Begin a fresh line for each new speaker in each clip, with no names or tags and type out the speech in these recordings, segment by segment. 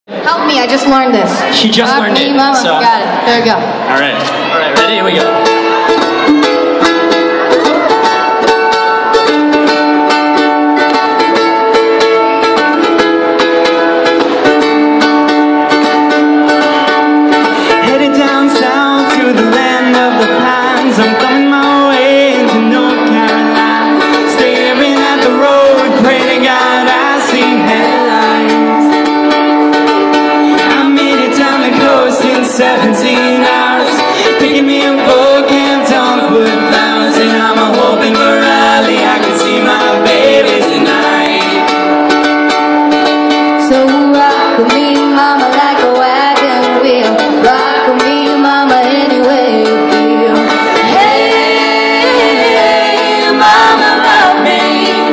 Help me, I just learned this.
She just learned it.
Mama.
So.
Got it. There we go.
Alright, ready? Here we go.
Headed down south to the land of the pines. I'm coming my way into North Carolina. Staring at the road, pray to God I see headlights. I made it down the coast in 17 hours. Picking me a book and dogwood flowers. And I'm hoping for Raleigh I can see my baby tonight.
So rock with me, mama, like a wagon wheel. Rock with me, mama, any way you feel. Hey, mama, love me.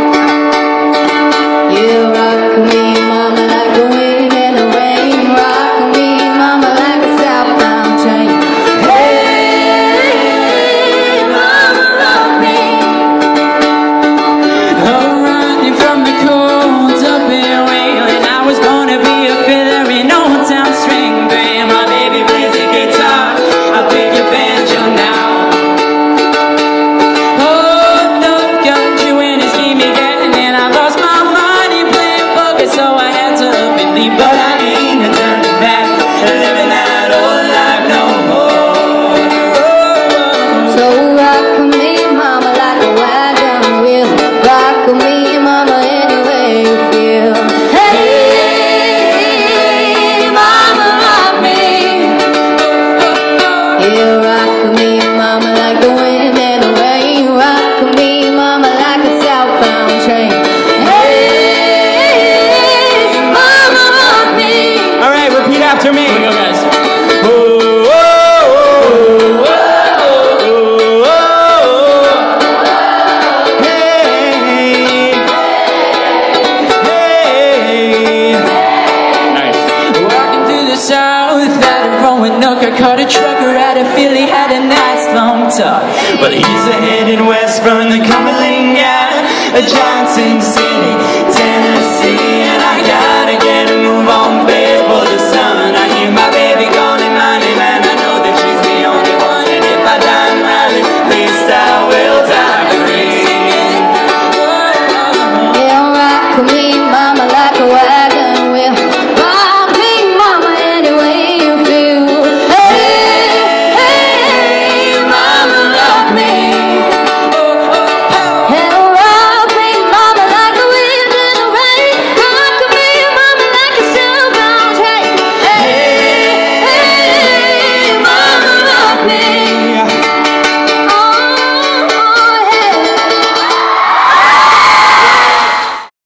Yeah, rock with me, mama, like the wind and the rain. Rock with me, mama, like a southbound train. Hey, mama, love me.
Oh, running from the cold up in Wayland. I was gonna be a fiddler in Old Town String Band. My baby plays the guitar, I'll pick your banjo now. Oh, the country when it see me getting in. I lost my money playing poker, so I had to up and leave. But I ain't turning back, living that old life no more.
So rock with me, mama, like a wagon wheel. Rock with me, mama, any way you feel. Hey, mama, love me. Yeah, rock with me, mama, like the wind and the rain. Rock with me, mama, like a southbound train. Hey, mama, love me.
All right, repeat after me.
Here we go, guys.
Oh, oh, oh, oh, oh, oh. Hey, hey.
Nice.
Walking through the south at a Roanoke, I caught a trucker out of Philly, had a nice long talk. Well, he's headed west from the Cumberland Gap, Johnson City, Tennessee, and I got